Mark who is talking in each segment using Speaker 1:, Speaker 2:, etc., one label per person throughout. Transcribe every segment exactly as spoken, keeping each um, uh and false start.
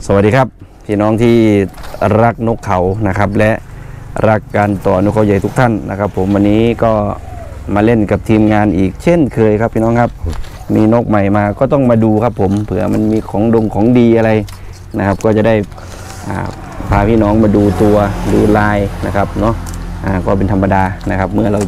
Speaker 1: สวัสดีครับพี่น้องที่รักนกเขานะครับและรักการต่อนกเขาใหญ่ทุกท่านนะครับผมวันนี้ก็มาเล่นกับทีมงานอีกเช่นเคยครับพี่น้องครับมีนกใหม่มาก็ต้องมาดูครับผมเผื่อมันมีของดงของดีอะไรนะครับก็จะได้พาพี่น้องมาดูตัวดูลายนะครับเนาะก็เป็นธรรมดานะครับเมื่อเรา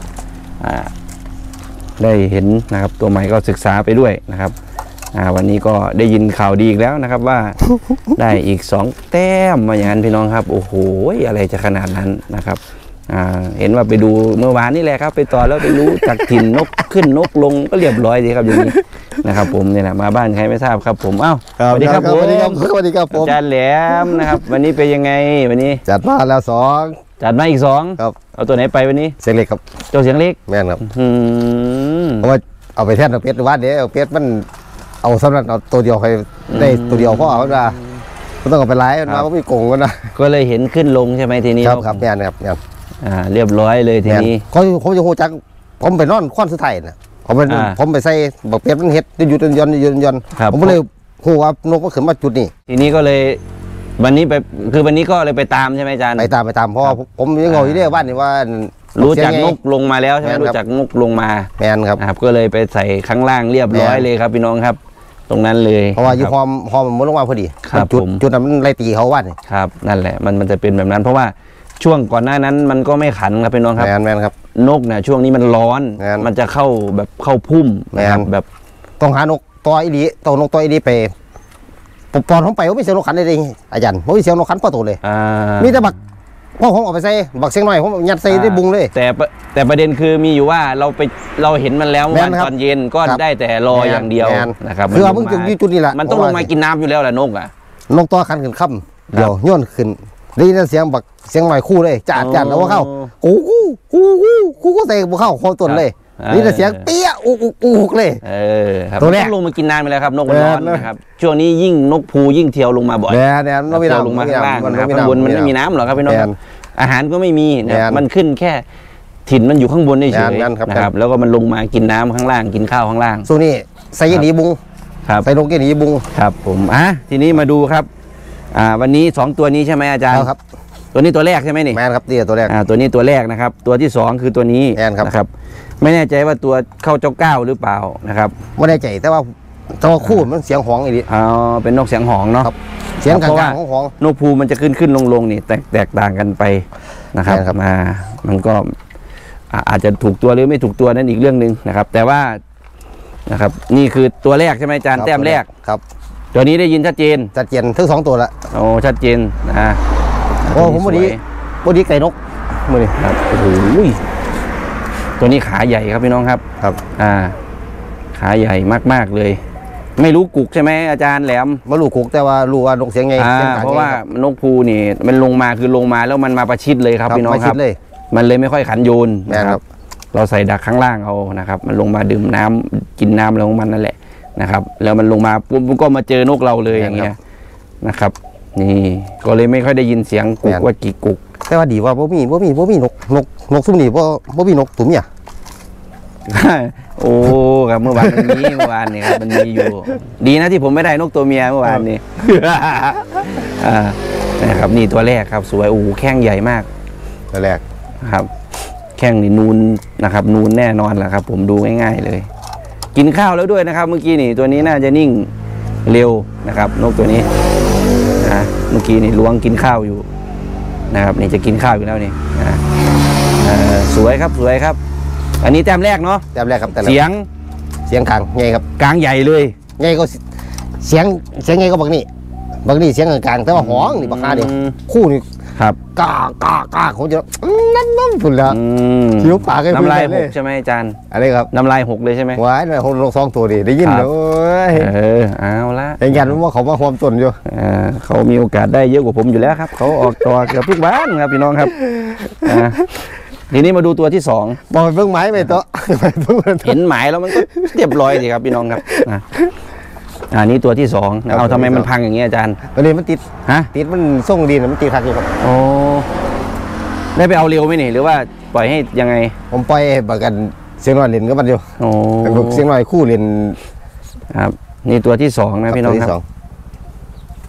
Speaker 1: ได้เห็นนะครับตัวใหม่ก็ศึกษาไปด้วยนะครับวันนี้ก็ได้ยินข่าวดีอีกแล้วนะครับว่า ได้อีกสองแต้มมาอย่างนั้นพี่น้องครับโอ้โหอะไรจะขนาดนั้นนะครับเห็นว่าไปดูเมื่อวานนี่แหละครับไปต่อแล้วไปรู้จากถิ่นนกขึ้นนกลงก็เรียบร้อยดีครับอย่างนี้นะครับผมเนี่ยแหละมาบ้านใครไม่ทราบครับผมเอ้าสวัสดีครับผมสวัสดีครับสวัสดีครับผมอาจารย์แหลมนะครับวันนี้เป็นยังไงวันนี้
Speaker 2: จัดมาแล้วสอง
Speaker 1: จัดมาอีกสองครับเอาตัวไหนไปวันนี้
Speaker 2: เสียงเล็กครับ
Speaker 1: เจ้าเสียงเล็ก
Speaker 2: แม่นครับเพราะว่าเอาไปแทนเอาเพชรว่าเดี๋ยวเอาเพชรมันเอาสำหรับเอาตัวเดียวใครได้ตัวเดียวเพราะเอาว่าไม่ต้องเอาไปไล่มันมาก็ไม่โกงกันนะ
Speaker 1: ก็เลยเห็นขึ้นลงใช่ไหมทีนี้
Speaker 2: ครับครับแม่นครับแม่น
Speaker 1: อ่าเรียบร้อยเลยทีนี้
Speaker 2: เขาเขาจะโหจักผมไปนอนควันสุดท้ายนะผมไปผมไปใส่บักเพชรมันเห็ดหยุดยนยนยนผมเลยหัวานกก็ขึ้นมาจุดนี้
Speaker 1: ทีนี้ก็เลยวันนี้ไปคือวันนี้ก็เลยไปตามใช่ไหมอาจารย์
Speaker 2: ไปตามไปตามเพราะผมยังงงอยู่เนี่ยบ้านนี่ว่า
Speaker 1: รู้จักนกลงมาแล้วใช่ไหมรู้จักนกลงมา
Speaker 2: แมนครับ
Speaker 1: ครับก็เลยไปใส่ข้างล่างเรียบร้อยเลยครับพี่น้องครับตรงนั้นเลย
Speaker 2: เพราะว่าอยู่หอมหอมมันลงมาพอดีจุดจุดนั้นมันไล่ตีเขาว่านี่
Speaker 1: ครับนั่นแหละมันมันจะเป็นแบบนั้นเพราะว่าช่วงก่อนหน้านั้นมันก็ไม่ขันครับพี่น้องครับ
Speaker 2: แมนแมนครับ
Speaker 1: นกเนี่ยช่วงนี้มันร้อนมันจะเข้าแบบเข้าพุ่มนะครับแบบ
Speaker 2: ต้องหานกตัวอีดีตัวนกตัวอีดีไปตอนผมไปว่าไม่เสียงนกขันเลยอาจารย์ไม่เสียงนกขันพอตัวเลยมีแต่บักพ่อผมออกไปใส่บักเสียงหน่อยผมยัดใส่ได้บุงเลย
Speaker 1: แต่แต่ประเด็นคือมีอยู่ว่าเราไปเราเห็นมันแล้ววันตอนเย็นก็ได้แต่รออย่างเดียวนะครับ
Speaker 2: คือมึงจุดจุดนี้แหละ
Speaker 1: มันต้องลงมากินน้ำอยู่แล้วแหละนกอ่ะ
Speaker 2: นกตัวขันขึ้นค่ำเดี๋ยวย้อนขึ้นได้ยินเสียงบักเสียงหน่อยคู่เลยจัดจัดแล้วว่าเข้ากูกูกูกูกูก็เตะบุเข้าคอต้นเลยนี่แต่เสียงเปี้ยอุกอุกอุกเลย
Speaker 1: เออตัวแรกลงมากินน้ำไปแล้วครับนกมันร้อนนะครับช่วงนี้ยิ่งนกภูยิ่งเที่ยวลงมาบ่อย
Speaker 2: เนี่ยเนี่ยนกมีน้ำ
Speaker 1: ลงมาข้างล่างนะครับข้างบนมันไม่มีน้ำหรอกครับพี่น้องอาหารก็ไม่มีนะมันขึ้นแค่ถิ่นมันอยู่ข้างบนนี่เฉยนะครับแล้วก็มันลงมากินน้ำข้างล่างกินข้าวข้างล่าง
Speaker 2: ส่วนนี้ใส่ยีนีบุง
Speaker 1: ครับ
Speaker 2: ใส่ลงยีนีบุง
Speaker 1: ครับผมอ่ะทีนี้มาดูครับอ่าวันนี้สองตัวนี้ใช่ไหมอาจารย์
Speaker 2: ครับ
Speaker 1: ตัวนี้ตัวแรกใช่ไหมนี่
Speaker 2: แมนครับนี่ตัวแรก
Speaker 1: อ่าตัวนี้ตัวแรกนะครับตัวที่สองคือตัวนี้นะครับไม่แน่ใจว่าตัวเข้าเจ้าก้าวหรือเปล่านะครับ
Speaker 2: ไม่แน่ใจแต่ว่าตัวคู่มันเสียงหองอีก
Speaker 1: อ๋อเป็นนกเสียงหองเนาะ
Speaker 2: เสียงกลางๆของ
Speaker 1: นกภูมันจะขึ้นขึ้นลงลงนี่แตกแตกต่างกันไปนะครับมามันก็อาจจะถูกตัวหรือไม่ถูกตัวนั่นอีกเรื่องหนึ่งนะครับแต่ว่านะครับนี่คือตัวแรกใช่ไหมอาจารย์แต้มแรก
Speaker 2: ครับ
Speaker 1: ตัวนี้ได้ยินชัดเจน
Speaker 2: ชัดเจนทั้งสองตัวละ
Speaker 1: โอ้ชัดเจนนะ
Speaker 2: โอ้ผมพอดีพอดีไก่นกมือนี่
Speaker 1: ครับโอ้โหตัวนี้ขาใหญ่ครับพี่น้องครับ
Speaker 2: ครับ
Speaker 1: อ่าขาใหญ่มากๆเลยไม่รู้กุกใช่ไหมอาจารย์แหลม
Speaker 2: ไม่รู้กุกแต่ว่ารู้ว่านกเสียงไง
Speaker 1: เพราะว่านกภูนี่มันลงมาคือลงมาแล้วมันมาประชิดเลยครับพี่น้องครับมันเลยไม่ค่อยขันโยนนะครับเราใส่ดักข้างล่างเอานะครับมันลงมาดื่มน้ำกินน้ำอะไรของมันนั่นแหละนะครับแล้วมันลงมาปุ๊บมันก็มาเจอนกเราเลยอย่างเงี้ยนะครับนี่ก็เลยไม่ค่อยได้ยินเสียงกุกว่ากี่กุก
Speaker 2: แต่ว่าดีว่าบ่มีบ่มีบ่มีนกนกนกซุ่มนี่บ่บ่มีนกตุ่มเนี่ย
Speaker 1: โอ้ครับเมื่อวานมันมีเมื่อวานนี่ครับมันมีอยู่ดีนะที่ผมไม่ได้นกตัวเมียเมื่อวานนี้อ่านะครับนี่ตัวแรกครับสวยโอ้แข้งใหญ่มาก
Speaker 2: ตัวแรก
Speaker 1: ครับแข้งนี่นูนนะครับนูนแน่นอนแหละครับผมดูง่ายๆเลยกินข้าวแล้วด้วยนะครับเมื่อกี้นี่ตัวนี้น่าจะนิ่งเร็วนะครับนกตัวนี้นะเมื่อกี้นี่ล้วงกินข้าวอยู่นะครับนี่จะกินข้าวอยู่แล้วนี่นะสวยครับสวยครับอันนี้แต้มแรกเนาะ
Speaker 2: แต้มแรกครับ
Speaker 1: เสียง
Speaker 2: เสียงกลางไงครับ
Speaker 1: กลางใหญ่เลย
Speaker 2: ไงก็เสียงเสียงไงก็บักนี่บักนี่เสียงกลางแต่ว่าหองนี่บักคาเดียวคู่นี่
Speaker 1: ครับ
Speaker 2: กากากาเขาจะนั่นนั่นสุดแล้ว
Speaker 1: เขียวปากน้ำลายหกใช่ไหมอาจารย์
Speaker 2: อะไรครับ
Speaker 1: น้ำลายหกเลยใช่ไหม
Speaker 2: ว้ายน้ำลายหกลงสองตัวดิได้ยินเลย
Speaker 1: เออเอาละ
Speaker 2: อย่างยันว่าเขามาความตนอยู่
Speaker 1: เขามีโอกาสได้เยอะกว่าผมอยู่แล้วครับเขาออกตัวเกือบทุกบ้านครับพี่น้องครับทีนี้มาดูตัวที่สอง
Speaker 2: บอกเพิ่งไม้ไปตัว
Speaker 1: เห็นหมายแล้วมันก็เรียบร้อยสิครับพี่น้องครับอันนี้ตัวที่สองเอาทำไมมันพังอย่างเงี้ยอาจารย์
Speaker 2: ตัวนี้มันติด
Speaker 1: ฮะ
Speaker 2: ติดมันส่งดินมันติดทักอยู่ครับ
Speaker 1: โอ้ได้ไปเอาเร็วไหมนี่หรือว่าปล่อยให้ยังไง
Speaker 2: ผมปล่อยประกันเสียงหน่อยเล่นก็มันอยู่
Speaker 1: โอ้
Speaker 2: เสียงหน่อยคู่เล่น
Speaker 1: ครับนี่ตัวที่สองนะพี่น้องครับ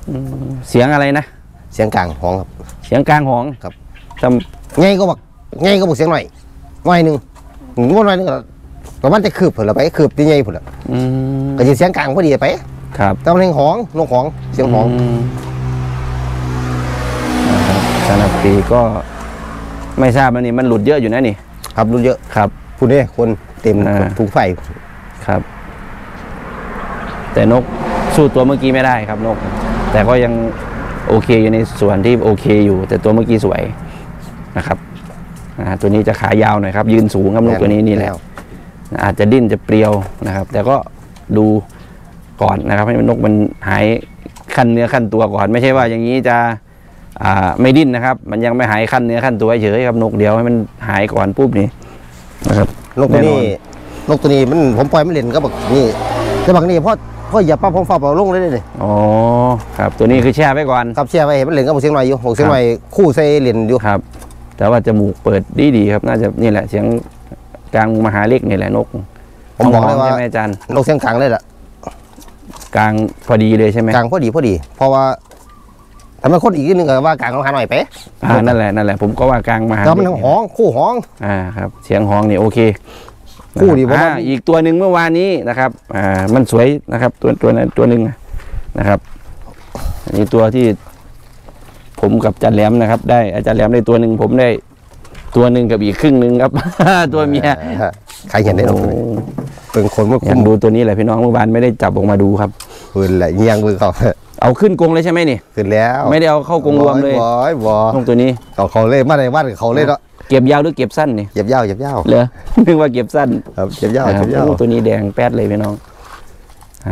Speaker 1: เสียงอะไรนะ
Speaker 2: เสียงกลางห้องครับ
Speaker 1: เสียงกลางหอง
Speaker 2: ครับ
Speaker 1: จ
Speaker 2: ไงก็บอกไงก็บอกเสียงหน่อยหน่อยหนึ่งว่าหน่อยหนึงก็ประมาณจะคืบผลละไปคืบที่ไงผลละ
Speaker 1: ำอืม
Speaker 2: ก็จะเสียงกลางพอดีไป
Speaker 1: ครับ
Speaker 2: ตำแหน่งห้องนกห้องเสียงห้อง
Speaker 1: มนะครับสนับปีก็ไม่ทราบนะนี่มันหลุดเยอะอยู่นะนี่
Speaker 2: ครับรุ่นเยอะ
Speaker 1: ครับ
Speaker 2: พูดเนี่ยคนเต็ม
Speaker 1: อ่า
Speaker 2: ทุกไฟ
Speaker 1: ครับ แต่นกสู้ตัวเมื่อกี้ไม่ได้ครับนก แต่ก็ยังโอเคอยู่ในส่วนที่โอเคอยู่ แต่ตัวเมื่อกี้สวยนะครับอ่าตัวนี้จะขายาวหน่อยครับ ยืนสูงครับนกตัวนี้นี่แหละอาจจะดิ้นจะเปรียวนะครับ แต่ก็ดูก่อนนะครับ ให้มันนกมันหายขั้นเนื้อขั้นตัวก่อน ไม่ใช่ว่าอย่างนี้จะอ่าไม่ดิ้นนะครับ มันยังไม่หายขั้นเนื้อขั้นตัวเฉยครับนกเดียวให้มันหายก่อนปุ๊บนี่นะครับ
Speaker 2: นกตัวนี้
Speaker 1: แน่นอน
Speaker 2: นกตัวนี้มันผมปล่อยมันเล่นก็บอกนี่แต่บางนี่พ่อพ่ออย่าป้าผมฝ้าเป่าลงเลยเลย
Speaker 1: อ๋อครับตัวนี้คือแช่ไว้ก่อน
Speaker 2: ครับเชียร์ไปเห็นมันเล่นก็บอกเสียงหน่อยอยู่บอกเสียงหน่อยคู่ใส่เล่นอยู่
Speaker 1: ครับ แต่ว่าจมูกเปิดดีดีๆครับ น่าจะนี่แหละเสียงกลางมหาเล็กนี่แหละนก
Speaker 2: ผมบอกเลยว่า
Speaker 1: ใช่ไหมอาจารย์
Speaker 2: นกเสียงกลางเลยล่ะ
Speaker 1: กลางพอดีเลยใช่ไหม
Speaker 2: กลางพอดีพอดี เพราะว่าทำไมคนอีกนิดนึงก็ว่ากลางของหาหน่อยไป
Speaker 1: อ่านั่นแหละนั่นแหละผมก็ว่ากลางมหา
Speaker 2: แล้วมัน
Speaker 1: เล็ก
Speaker 2: ทั้งห้องคู่ห้อง
Speaker 1: อ่าครับเสียงห้องนี่โอเค
Speaker 2: คู่ดีเพราะ
Speaker 1: อ่า
Speaker 2: ว่า
Speaker 1: อีกตัวหนึ่งเมื่อวานนี้นะครับอ่ามันสวยนะครับ ตัวตัวนั้นตัวหนึ่งนะครับอันนี้ตัวที่ ผมกับอาจารย์แหลมนะครับ ได้อาจารย์แหลมได้ตัวหนึ่งผมได้ตัวหนึ่งกับอีกครึ่งหนึ่งครับ ตัวเมีย
Speaker 2: ใครเห็นได้หรอก
Speaker 1: โอ้
Speaker 2: เป็นคนไม่
Speaker 1: อ
Speaker 2: คุ้
Speaker 1: ยาม กดูตัวนี้แหละพี่น้องเมื่อวานไม่ได้จับออกมาดูครับ
Speaker 2: คืนแหละเงียงมือเขา
Speaker 1: เอาขึ้นกรงเลยใช่ไหมนี่
Speaker 2: คืนแล้ว
Speaker 1: ไม่ได้เอาเข้ากรงรวมเลย
Speaker 2: บอยบอย
Speaker 1: น้องตัวนี้
Speaker 2: เขาเขาเล่นมาในบ้านเขาเล่นเนาะ
Speaker 1: เก็บยาวหรือเก็บสั้นนี่
Speaker 2: เหยียบยาวเหยียบยาว
Speaker 1: เหรอ นึกว่าเก็บสั้น
Speaker 2: ครับเหยียบยาว
Speaker 1: นะ
Speaker 2: เห
Speaker 1: ครั
Speaker 2: ยี
Speaker 1: บ
Speaker 2: ยบยาว
Speaker 1: โอ้ตัวนี้แดงแป๊ดเลยพี่น้องอ่า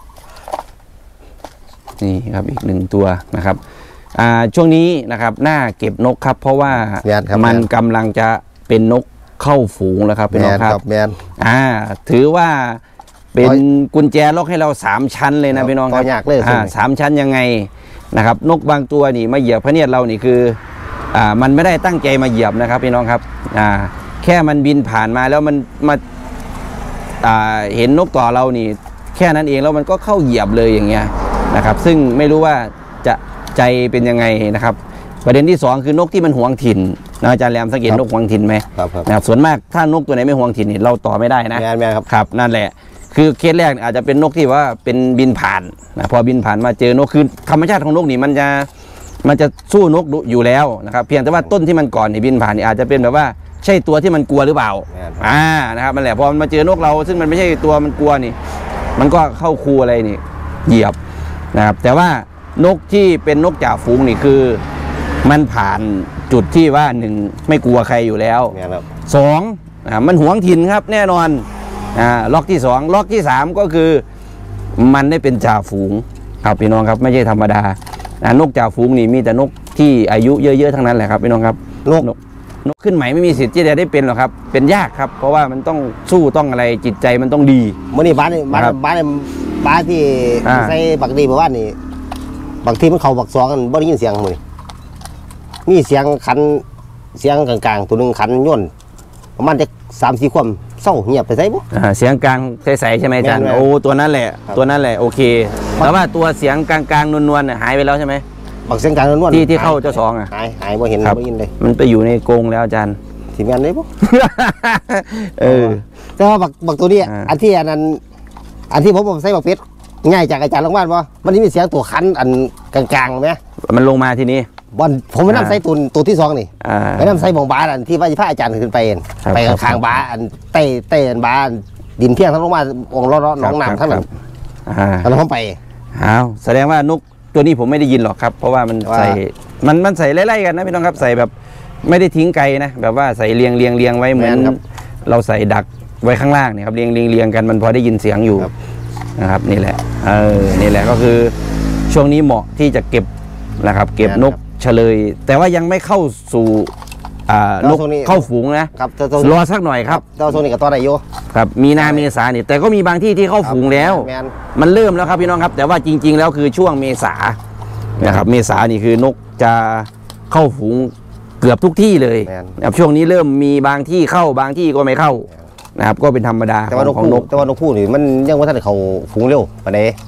Speaker 1: นี่ครับอีกหนึ่งตัวนะครับอ่าช่วงนี้นะครับน่าเก็บนกครับ เพราะว่า
Speaker 2: แมนครับ
Speaker 1: มันกำลังจะเป็นนกเข้าฝูงแล้วครับพี่
Speaker 2: แม
Speaker 1: น้อง
Speaker 2: น
Speaker 1: ค
Speaker 2: ค
Speaker 1: รั
Speaker 2: รั
Speaker 1: บบ
Speaker 2: แมน
Speaker 1: อ่าถือว่าเป็น
Speaker 2: ร้อย
Speaker 1: กุญแจล็อกให้เราสามชั้นเลยนะพี่น้องครับ
Speaker 2: ต่อยากเลย
Speaker 1: อ่าสามชั้นยังไงนะครับ นกบางตัวนี่มาเหยียบพระเนียดเรานี่คืออ่ามันไม่ได้ตั้งใจมาเหยียบนะครับพี่น้องครับอ่าแค่มันบินผ่านมาแล้วมันมาอ่าเห็นนกต่อเรานี่ แค่นั้นเองแล้วมันก็เข้าเหยียบเลยอย่างเงี้ยนะครับ ซึ่งไม่รู้ว่าจะใจเป็นยังไงนะครับ ประเด็นที่สองคือนกที่มันหวงถิ่นนะอาจารย์แหลมสังเกตนกหวงถิ่นไหม
Speaker 2: ครับครับ
Speaker 1: นะครับส่วนมากถ้านกตัวไหนไม่หวงถิ่นนี่เราต่อไม่ได้นะ
Speaker 2: แมนแมนครับ
Speaker 1: ครับนั่นแหละ คือเคสแรกอาจจะเป็นนกที่ว่าเป็นบินผ่านนะพอบินผ่านมาเจอนกคือธรรมชาติของนกนี่มันจะมันจะสู้นกอยู่แล้วนะครับ เพียงแต่ว่าต้นที่มันก่อนนี่บินผ่านนี่อาจจะเป็นแบบว่าใช่ตัวที่มันกลัวหรือเปล่า
Speaker 2: แม่น
Speaker 1: อ่านะครับมันแหละพอมันมาเจอนกเรา ซึ่งมันไม่ใช่ตัวมันกลัวนี่ มันก็เข้าคูอะไรนี่เหยียบนะครับ แต่ว่านกที่เป็นนกจ่าฝูงนี่คือ มันผ่านจุดที่ว่าหนึ่งไม่กลัวใครอยู่แล้ว
Speaker 2: แมนครับ
Speaker 1: สองอ่ามันหวงถิ่นครับแน่นอนอ่าล็อกที่สองล็อกที่สามก็คือมันได้เป็นจ่าฝูงครับพี่น้องครับไม่ใช่ธรรมดาอ่านกจ่าฝูงนี่มีแต่นกที่อายุเยอะๆทั้งนั้นแหละครับพี่น้องครับ
Speaker 2: นก
Speaker 1: นกนกขึ้นใหม่ไม่มีสิทธิ์ที่จะได้เป็นหรอกครับ เป็นยากครับ เพราะว่ามันต้องสู้ต้องอะไรจิตใจมันต้องดี
Speaker 2: มื่อนี้บ้านนี่บ้าน
Speaker 1: ครับ
Speaker 2: บ้านนี่บ้านที่
Speaker 1: อ่า
Speaker 2: ใส่บักดีบ้านนี่บางทีมันเขาบักสองกันบ่ได้ยินเสียงมือนี่มีเสียงขันเสียงกลางๆตัวหนึงขันย่นประมาณจะสามสี่ความเศร้าเงียบไปใส่บ่
Speaker 1: อ่าเสียงกลางใสๆใช่ไหมอาจารย์
Speaker 2: แม่นๆ
Speaker 1: โอ้ตัวนั้นแหละ
Speaker 2: ครับ
Speaker 1: ตัวนั้นแหละโอเคแต่ว่าตัวเสียงกลางๆนวลๆเนี่ยหายไปแล้วใช่ไหม
Speaker 2: บักเสียงกลางนวล
Speaker 1: ที่ที่เข้าเจ้าสองอะ
Speaker 2: หายหายบ่เห็น
Speaker 1: ครับ
Speaker 2: บ่ยินเลย
Speaker 1: มันไปอยู่ในกรงแล้วอาจารย์
Speaker 2: ทีมงานได้บ่
Speaker 1: เออ
Speaker 2: แต่ว่าบักบักตัวนี้
Speaker 1: อ่า
Speaker 2: อันที่อันนั้นอันที่ผมผมใส่บักเพชรง่ายจากอาจารย์ลงบ้านบ่มันนี่มีเสียงตัวขันอันกลางๆไหม
Speaker 1: มันลงมาทีนี้
Speaker 2: บอลผมไป
Speaker 1: อ่า
Speaker 2: นำใส่ตัวตัวที่สองนี่
Speaker 1: อ่า
Speaker 2: ไปนำใส่หมองบาอันที่ว่าจะพาอาจารย์ขึ้นไปเอง
Speaker 1: ครับ
Speaker 2: ไป
Speaker 1: ครับ
Speaker 2: ข้างๆบาอันเต้เต้อันบาอันดินเพียงทั้งลงมาองค์ล้อๆหนองน้ำทั้งนั้น
Speaker 1: อ่า
Speaker 2: แล้วผมไป
Speaker 1: อ้าวแสดงว่านกตัวนี้ผมไม่ได้ยินหรอกครับ เพราะว่ามัน
Speaker 2: ว่า
Speaker 1: ใส่มันมันใส่ไล่ๆกันนะพี่น้องครับใส่แบบไม่ได้ทิ้งไกลนะแบบว่าใส่เรียงเรียงเรียงไว้เหมือน
Speaker 2: แม่นครับ
Speaker 1: เราใส่ดักไว้ข้างล่างเนี่ยครับเรียงเรียงเรียงกันมันพอได้ยินเสียงอยู่
Speaker 2: ครับ
Speaker 1: นะครับนี่แหละเออนี่แหละก็คือช่วงนี้เหมาะที่จะเก็บนะครับ เก็บนกเฉลย แต่ว่ายังไม่เข้าสู่อ่านกเข้าฝูงนะครับ
Speaker 2: แต่ตัว
Speaker 1: รอสักหน่อยครับ
Speaker 2: แต่ว่าตัวนี้กับตัวไหนโย
Speaker 1: ครับมีนาเมษาเนี่ยแต่ก็มีบางที่ที่เข้าฝูงแล้ว
Speaker 2: แมน
Speaker 1: มันเริ่มแล้วครับพี่น้องครับ แต่ว่าจริง ๆ แล้วคือช่วงเมษานะครับเมษานี่คือนกจะเข้าฝูงเกือบทุกที่เลย
Speaker 2: แม่น
Speaker 1: นะครับช่วงนี้เริ่มมีบางที่เข้าบางที่ก็ไม่เข้านะครับก็เป็นธรรมดา
Speaker 2: แต่ว่านก
Speaker 1: ของ
Speaker 2: คู่
Speaker 1: นก
Speaker 2: แต่ว่านกคู่นี่มันยังว่าท่านเขาฝูงเร็วปานใด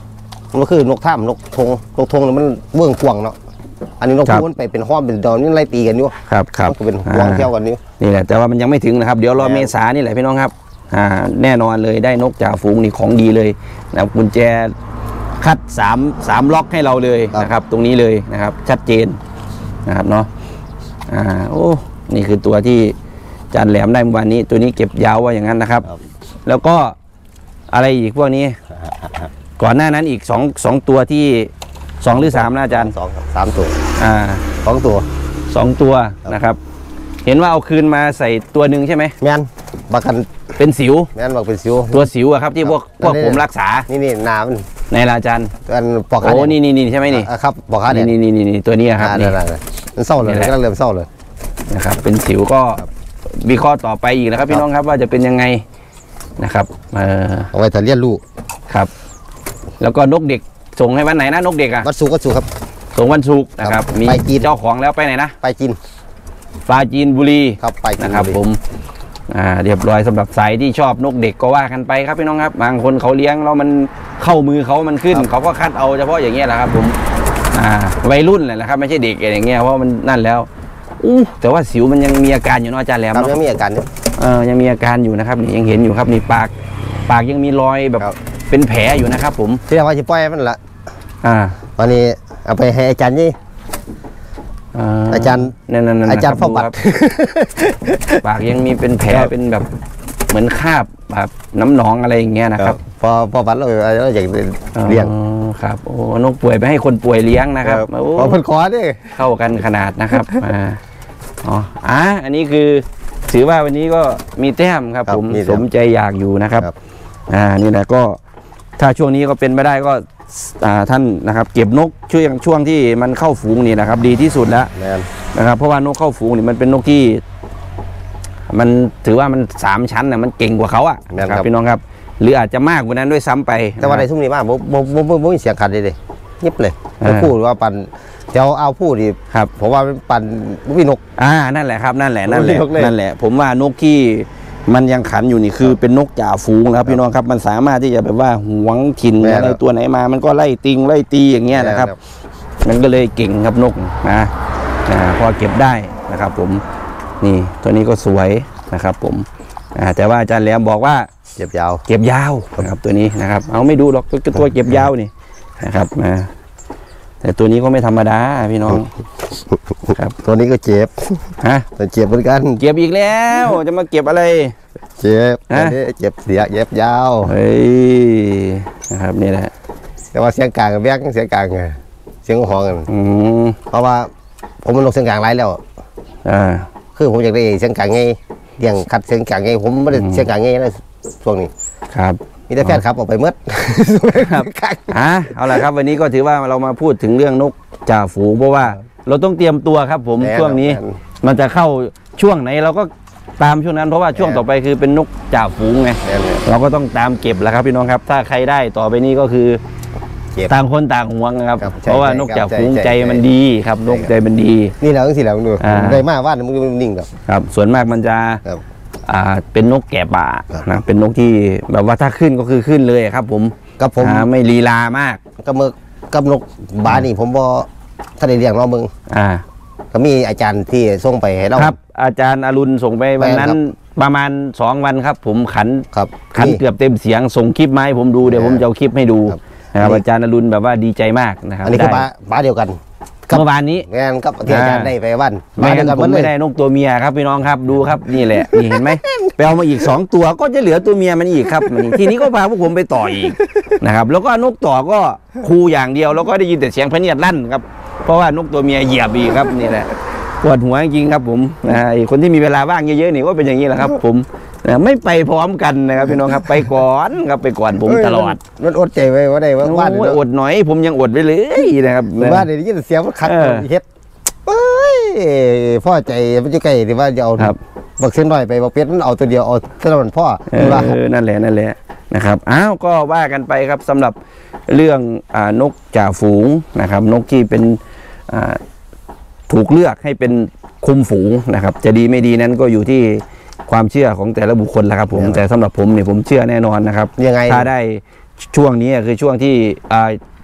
Speaker 2: มันก็คือนกท่ามนกทงนกทงมันเบื้องกวางเนาะอันนี้นกพูมันไปเป็นห้อมเป็นดอนนี่ไล่ตีกันอยู่
Speaker 1: ครับครับ
Speaker 2: มันก็เป็นห่วงเที่ยวกันอยู่
Speaker 1: นี่แหละแต่ว่ามันยังไม่ถึงนะครับเดี๋ยวรอเมษานี่แหละพี่น้องครับอ่าแน่นอนเลยได้นกจ่าฝูงนี่ของดีเลยนะกุญแจคัดสามสามล็อกให้เราเลยนะครับตรงนี้เลยนะครับชัดเจนนะครับเนาะอ่าโอ้นี่คือตัวที่จานแหลมได้เมื่อวานนี้ตัวนี้เก็บยาวว่าอย่างนั้นนะครับ แล้วก็อะไรอีกพวกนี้ ก่อนหน้านั้นอีกสองสองตัวที่สองหรือสามนะอาจารย์
Speaker 2: สองสามตัว
Speaker 1: อ่า
Speaker 2: สองตัว
Speaker 1: สองตัวนะครับ เห็นว่าเอาคืนมาใส่ตัวหนึ่งใช่ไหม
Speaker 2: แม่นบักกัน
Speaker 1: เป็นสิว
Speaker 2: แม่นบักเป็นสิว
Speaker 1: ตัวสิวอะครับที่พวกพวกผมรักษา
Speaker 2: นี่นี่นามัน
Speaker 1: ในลาอาจารย์
Speaker 2: อันปอกขา
Speaker 1: โอ้
Speaker 2: แดง
Speaker 1: นี่นี่นี่ใช่ไหมนี่
Speaker 2: อ่ะครับปอกขาแด
Speaker 1: นี่
Speaker 2: ง
Speaker 1: นี่นี่นี่ตัวนี้ครับ
Speaker 2: อ่า
Speaker 1: นี่
Speaker 2: นั่นๆๆมันเศร้าเลย
Speaker 1: นี่แหละ
Speaker 2: ก็เริ่มเศร้าเลย
Speaker 1: นะครับ เป็นสิวก็วิเคราะห์ต่อไปอีกนะครับ พี่น้องครับว่าจะเป็นยังไงนะครับเออ
Speaker 2: เอาไว้ถ้าเลี้ยนลูก
Speaker 1: ครับ แล้วก็นกเด็กส่งให้วันไหนนะนกเด็กอะ
Speaker 2: วัดสูก็สูครับ
Speaker 1: ส่งวันศุกร์นะครับ มี
Speaker 2: ไปจีน
Speaker 1: เจ้าของแล้วไปไหนนะ
Speaker 2: ไปกิน
Speaker 1: ปลาจีนบุรี
Speaker 2: ครับไปกิน
Speaker 1: นะครับ
Speaker 2: เลย
Speaker 1: ผมอ่าเรียบร้อยสำหรับสายที่ชอบนกเด็กก็ว่ากันไปครับพี่น้องครับบางคนเขาเลี้ยงแล้วมันเข้ามือเขามันขึ้น เขาก็คัดเอาเฉพาะอย่างเงี้ยแหละครับผมอ่าวัยรุ่นแหละครับไม่ใช่เด็กอย่างเงี้ยเพราะมันนั่นแล้วอู้แต่ว่าสิวมันยังมีอาการอยู่เนาะอาจารย์แหลม
Speaker 2: ครับ
Speaker 1: เนาะ
Speaker 2: ยังมีอาการอยู่
Speaker 1: เออยังมีอาการอยู่นะครับนี่ยังเห็นอยู่ครับนี่ปากปากยังมีรอยแบบ
Speaker 2: ครับ
Speaker 1: เป็นแผลอยู่นะครับผม
Speaker 2: ที่เราว่าจะปล่อยมันละ
Speaker 1: อ่า
Speaker 2: วันนี้เอาไปให้อาจารย์นี่ อาจารย์
Speaker 1: นั่นนั่นนั่น
Speaker 2: อาจารย์
Speaker 1: ค
Speaker 2: พ่อบัตร
Speaker 1: ดูคปากยังมีเป็นแผลเป็นแบบเหมือนคราบแบบน้ำหนองอะไรอย่างเงี้ยนะครับ
Speaker 2: พอพอวัดเราเราอยากเลี้ยง
Speaker 1: อ๋อครับโอ้นกป่วยไปให้คนป่วยเลี้ยงนะครับโอ้
Speaker 2: พอเพิ่นขอดิ
Speaker 1: เข้ากันขนาดนะครับอ่าอ๋ออ่ะอันนี้คือถือว่าวันนี้ก็มีแต้มครับ ผมสมใจอยากอยู่นะครับอ่านี่แหละก็ถ้าช่วงนี้ก็เป็นไม่ได้ก็อ่าท่านนะครับ เก็บนกช่วงช่วงที่มันเข้าฝูงนี่นะครับ ดีที่สุดแล้ว
Speaker 2: แม่น
Speaker 1: นะครับเพราะว่านกเข้าฝูงนี่มันเป็นนกที่ มันถือว่ามันสามชั้นนะมันเก่งกว่าเขาอะนะครับพี่น้องครับ หรืออาจจะมากกว่านั้นด้วยซ้ำไป
Speaker 2: แต่ว่าในทุ่มนี้มากบ่บ่บ่บ่บ่มีเสียงขัดเลยเลยยิบเลย
Speaker 1: อ่า
Speaker 2: พูดว่าปันเดี๋ยวเอาพูดดิ
Speaker 1: ครับ
Speaker 2: ผมว่าปันบ่มีนก
Speaker 1: อ่านั่นแหละครับนั่นแหละนั่นแหละ
Speaker 2: นกเลย
Speaker 1: นั่นแหละ ผมว่านกที่มันยังขันอยู่นี่คือเป็นนกจ่าฝูงแล้วพี่น้องครับมันสามารถที่จะแบบว่าหวงถิ่น
Speaker 2: แม่น
Speaker 1: อะไรตัวไหนมา มันก็ไล่ติงไล่ตีอย่างเงี้ยนะครับ มันก็เลยเก่งครับนกนะอ่าพอเก็บได้นะครับผมนี่ตัวนี้ก็สวยนะครับผมอ่าแต่ว่าอาจารย์แหลมบอกว่า
Speaker 2: เจ็บยาว
Speaker 1: เก็บยาวนะครับตัวนี้นะครับเอาไม่ดูหรอกตัวตัวเก็บยาวนี่นะครับนะแต่ตัวนี้ก็ไม่ธรรมดาพี่น้องครับ
Speaker 2: ตัวนี้ก็เจ็บ
Speaker 1: ฮะ
Speaker 2: แต่เจ็บเหมือนกัน
Speaker 1: เก็บอีกแล้วจะมาเก็บอะไร
Speaker 2: เจ็บ
Speaker 1: ฮะ
Speaker 2: ตัวนี้เจ็บเสียเจ็บยาว
Speaker 1: เฮ้ยนะครับนี่แหละ
Speaker 2: แต่ว่าเสียงกลางกับแยกเสียงกลางไงเสียงห้องกัน
Speaker 1: อืม
Speaker 2: เพราะว่าผมมันลงเสียงกลางไรแล้ว
Speaker 1: อ่า
Speaker 2: คือผมอยากได้เสียงกลางไงเลี้ยงคัดเสียงกลางไงผมไม่ได้เสียงกลางไงนะช่วงนี้
Speaker 1: ครับ
Speaker 2: มีแต่แฟนครับออกไปเมื่อ
Speaker 1: ครับอ่ะเอาละครับวันนี้ก็ถือว่าเรามาพูดถึงเรื่องนกจ่าฝูงเพราะว่าเราต้องเตรียมตัวครับผม
Speaker 2: แน่นอน
Speaker 1: ช่วงนี้
Speaker 2: แน่นอน
Speaker 1: มันจะเข้าช่วงไหนเราก็ตามช่วงนั้น เพราะว่าช่วงต่อไปคือเป็นนกจ่าฝูงไง
Speaker 2: แน่นอน
Speaker 1: เราก็ต้องตามเก็บแหละครับพี่น้องครับ ถ้าใครได้ต่อไปนี้ก็คือ
Speaker 2: เก็บ
Speaker 1: ต่างคนต่างห่วงนะครับ
Speaker 2: ครับใช่
Speaker 1: เพราะว่านกจ่าฝูง
Speaker 2: ใช่
Speaker 1: ใจ
Speaker 2: ใช่
Speaker 1: มันดีครับนก
Speaker 2: ใช่ครับ
Speaker 1: ใจมันดี
Speaker 2: นี่แหละทั้งสี่แล้วดู
Speaker 1: อ่า
Speaker 2: ได้มากว่ามึงมันนิ่งแบบ
Speaker 1: ครับ ส่วนมากมันจะ
Speaker 2: ครับ
Speaker 1: อ่าเป็นนกแก่ป่า
Speaker 2: ครับ
Speaker 1: นะเป็นนกที่แบบว่าถ้าขึ้นก็คือขึ้นเลยครับ ผม
Speaker 2: กับผม
Speaker 1: อ่าไม่ลีลามาก
Speaker 2: กับมึกกับนกบานี่ผมบอถ้าได้เลี้ยงน้องมึง
Speaker 1: อ่า
Speaker 2: ก็มีอาจารย์ที่ส่งไปให้เรา
Speaker 1: ครับ อาจารย์อรุณส่งไปวันนั้น
Speaker 2: แม่น
Speaker 1: ประมาณสองวันครับ ผมขัน
Speaker 2: ครับ
Speaker 1: ขัน
Speaker 2: นี่
Speaker 1: เกือบเต็มเสียงส่งคลิปมาให้ผมดูเดี๋ยว
Speaker 2: แม่
Speaker 1: ผมจะเอาคลิปให้ดู
Speaker 2: ครับ
Speaker 1: นะครับ
Speaker 2: อันนี้
Speaker 1: อาจารย์อรุณแบบว่าดีใจมากนะครับ
Speaker 2: อันนี้คือ
Speaker 1: ได้
Speaker 2: บาบาเดียวกัน ครับ
Speaker 1: เมื่อวานนี้
Speaker 2: งานกับที่อาจารย์
Speaker 1: อ่า
Speaker 2: ได้ไปวัน
Speaker 1: ไม่
Speaker 2: บาเดี
Speaker 1: งั้
Speaker 2: ยวน กันห
Speaker 1: ผม
Speaker 2: ดเล
Speaker 1: ไม่
Speaker 2: ย
Speaker 1: ได้นกตัวเมียครับพี่น้องครับดูครับนี่แหละนี่เห็นไหมไปเอามาอีกสองตัวก็จะเหลือตัวเมียมันอีกครับนี่ทีนี้ก็พาพวกผมไปต่ออีกนะครับ แล้วก็นกต่อก็คูอย่างเดียวแล้วก็ได้ยินแต่เสียงพะเนียดลั่นครับเพราะว่านกตัวเมียเหยียบอีกครับนี่แหละปวดหัวจริงๆครับผมนะฮะไอ้คนที่มีเวลาว่างเยอะๆนี่ก็เป็นอย่างนี้แหละครับ ผมนะไม่ไปพร้อมกันนะครับพี่น้องครับไปก่อนครับไปก่อนผมตลอด
Speaker 2: มันอดใจไว้ว่าได้ว่าว่า
Speaker 1: โอ้ยอดหน่อยผมยังอดไปเลยนะครับ
Speaker 2: ว่าได้ยินเสียงมันคัด
Speaker 1: เออ
Speaker 2: เฮ็ดเอ้ยพ่อใจมันจะไกลที่ว่าจะเอา
Speaker 1: ครับ
Speaker 2: บักเส้นหน่อยไปบักเป็ดมันเอาตัวเดียวเอาเท่านั้นพ่อ
Speaker 1: เอ
Speaker 2: คือว่า
Speaker 1: อนั่นแหละนั่นแหละนะครับอ้าวก็ว่ากันไปครับสำหรับเรื่องอ่านกจ่าฝูงนะครับ นกที่เป็นอ่าถูกเลือกให้เป็นคุมฝูงนะครับ จะดีไม่ดีนั้นก็อยู่ที่ความเชื่อของแต่ละบุคคลแหละครับ ผมแต่สำหรับผมเนี่ยผมเชื่อแน่นอนนะครับ
Speaker 2: ยังไง
Speaker 1: ถ้าได้ช่วงนี้คือช่วงที่อ่า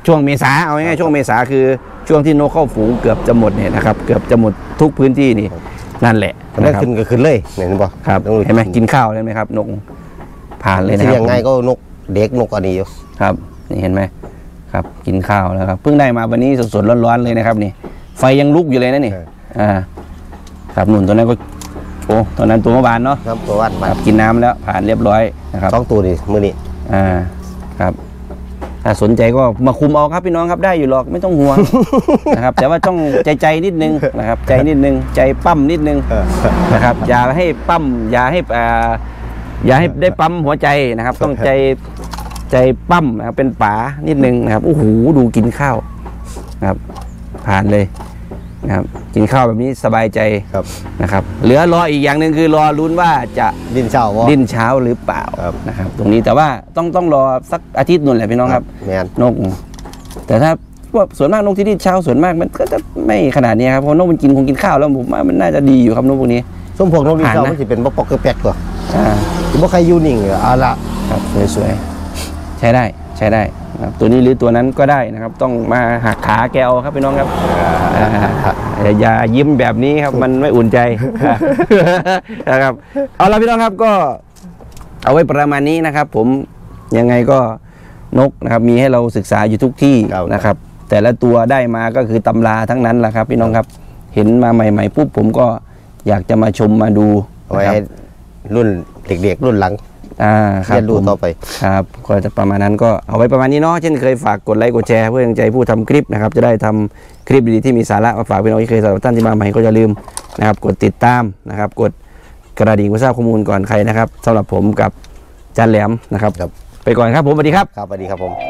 Speaker 1: ช่วงเมษาเอาง่ายๆช่วงเมษาคือช่วงที่นกเข้าฝูงเกือบจะหมดเนี่ยนะครับเกือบจะหมดทุกพื้นที่นี่นั่นแหละ
Speaker 2: มันได้ขึ้นก็ขึ้นเลยเห็นบ่
Speaker 1: ครับเห็นไหมกินข้าวได้ไหมครับนกผ่านเลยนะค
Speaker 2: ที่
Speaker 1: รับ
Speaker 2: ยังไงก็นกเด็กนกอันนี้อยู่
Speaker 1: ครับนี่เห็นไหมครับกินข้าวแล้วครับเพิ่งได้มาวันนี้สดๆร้อนๆเลยนะครับนี่ไฟยังลุกอยู่เลยนะนี่อ่าครับหนุนตัวนั้นก็โอ้ตอนนั้นตัวเมื่อวานเนาะ
Speaker 2: น้ำตัววัน
Speaker 1: ค
Speaker 2: มา
Speaker 1: รับกินน้ำแล้วผ่านเรียบร้อยนะครับ
Speaker 2: ต้องตัวนี่มือนี้
Speaker 1: อ่าครับถ้าสนใจก็มาคุมเอาครับพี่น้องครับได้อยู่หรอกไม่ต้องห่วง นะครับแต่ว่าต้องใจใจนิดนึงนะครับใจนิดนึงใจปั้มนิดนึงนะครับอย่าให้ปั้มอย่าให้อ่าอย่าให้ได้ปั๊มหัวใจนะครับ ต้องใจใจปั้มนะครับเป็นป๋านิดนึงนะครับโอ้โหดูกินข้าวนะครับผ่านเลยนะครับกินข้าวแบบนี้สบายใจ
Speaker 2: ครับ
Speaker 1: นะครับเหลือรออีกอย่างหนึ่งคือรอลุ้นว่าจะ
Speaker 2: ดินเช้าบ่
Speaker 1: ดิ้นเช้าหรือเปล่า
Speaker 2: ครับ
Speaker 1: นะครับตรงนี้แต่ว่าต้องต้องรอสักอาทิตย์นู่นแหละพี่น้องครับ
Speaker 2: แมน
Speaker 1: นก แต่ถ้าพวกส่วนมากนกที่ดิ้นเช้าส่วนมากมันก็จะไม่ขนาดนี้ครับเพราะนกมันกินคงกินข้าวแล้วผมว่ามันน่าจะดีอยู่ครับนกพวกนี้
Speaker 2: ส้มพวกนกดินเช้า
Speaker 1: ผ่านนะ
Speaker 2: มันสิเป็นบ่ปอกเกอร์แป๊กตัว
Speaker 1: อ่า
Speaker 2: สิบ่ใครอยู่นิ่งเอาละ
Speaker 1: ครับสวยๆใช้ได้ใช้ได้นะครับตัวนี้หรือตัวนั้นก็ได้นะครับ ต้องมาหักขาแกเอาครับพี่น้องครับอ่าอย่าอย่ายิ้มแบบนี้ครับมันไม่อุ่นใจ นะครับเอาละพี่น้องครับก็เอาไว้ประมาณนี้นะครับ ผมยังไงก็นกนะครับมีให้เราศึกษาอยู่ทุกที่นะครับ แต่ละตัวได้มาก็คือตำราทั้งนั้นแหละครับ พี่น้องครับเห็นมาใหม่ๆปุ๊บผมก็อยากจะมาชมมาดู
Speaker 2: เอาไว้
Speaker 1: นะครับ
Speaker 2: ให้รุ่นเด็กๆรุ่นหลัง
Speaker 1: อ่าครับ
Speaker 2: เรียนรู้
Speaker 1: ผม
Speaker 2: ต่อไป
Speaker 1: ครับก็จะประมาณนั้นก็เอาไว้ประมาณนี้เนาะเช่นเคยฝากกดไลค์กดแชร์เพื่อเป็นกำลังใจผู้ทำคลิปนะครับจะได้ทำคลิปดีๆที่มีสาระมาฝากพี่น้องที่เคยสำหรับท่านที่มาใหม่ก็อย่าลืมนะครับกดติดตามนะครับกดกระดิ่งเพื่อทราบข้อมูลก่อนใครนะครับสำหรับผมกับจันแหลมนะครับ
Speaker 2: ครับ
Speaker 1: ไปก่อนครับผมสวัสดีครับ
Speaker 2: ครับสวัสดีครับผม